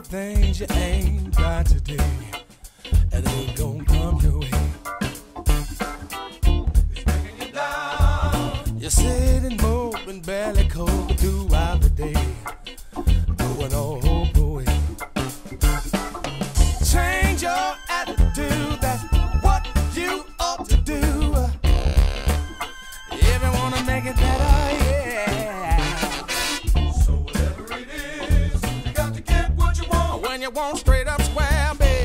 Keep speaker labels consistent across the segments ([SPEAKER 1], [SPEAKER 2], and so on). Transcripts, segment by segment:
[SPEAKER 1] things you ain't got today, and they ain't gonna come your way. It's bringing you down. You're sitting, moping, barely cold throughout the day, going all the way. Change your attitude, that's what you ought to do. If you wanna make it better, yeah. So whatever it is, you got to get what you want. When you want straight up square, babe.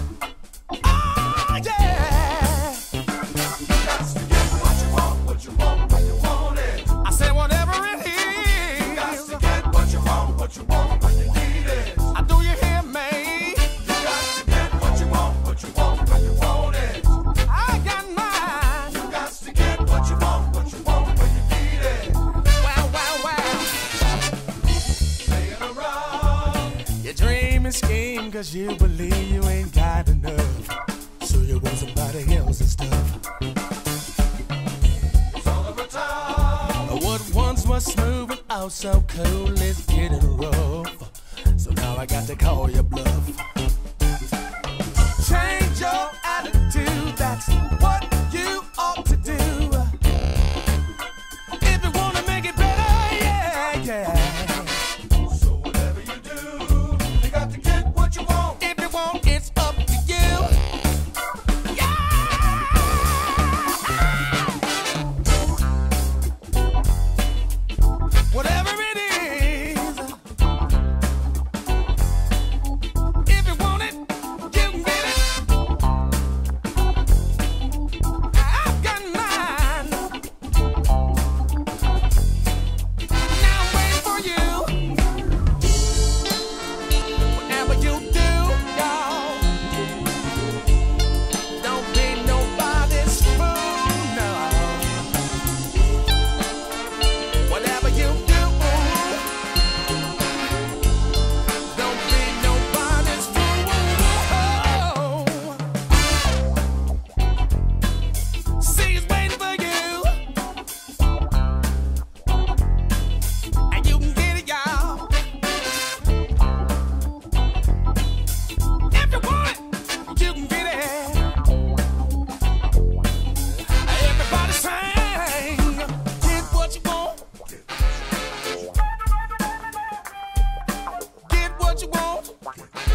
[SPEAKER 1] Oh, yeah. You got to get what you want, when you want it. I said whatever it is. You got to get what you want, when you need it. Do you hear me? You got to get what you want, when you want it. I got mine. You got to get what you want, when you need it. Wow, wow, wow. Playing around. You dream and scheme 'cause you believe you ain't got enough, so you want somebody else's stuff. It's all over town. What once was smooth and oh so cool is getting rough, so now I got to call your bluff. Change your attitude, that's what you ought to do. If you wanna make it better, yeah, yeah. So whatever you do, you got to get what you want. If you want, it's up to you. Yeah! Whatever it is, if you want it, you can get it. I've got mine. Now I'm waiting for you. Whatever you do, y'all, don't be nobody's fool, no. Whatever you do, don't be nobody's fool. See, he's waiting for you, and you can get it, y'all. If you want it, you can get it. Everybody sing, get what you want. Get what you want.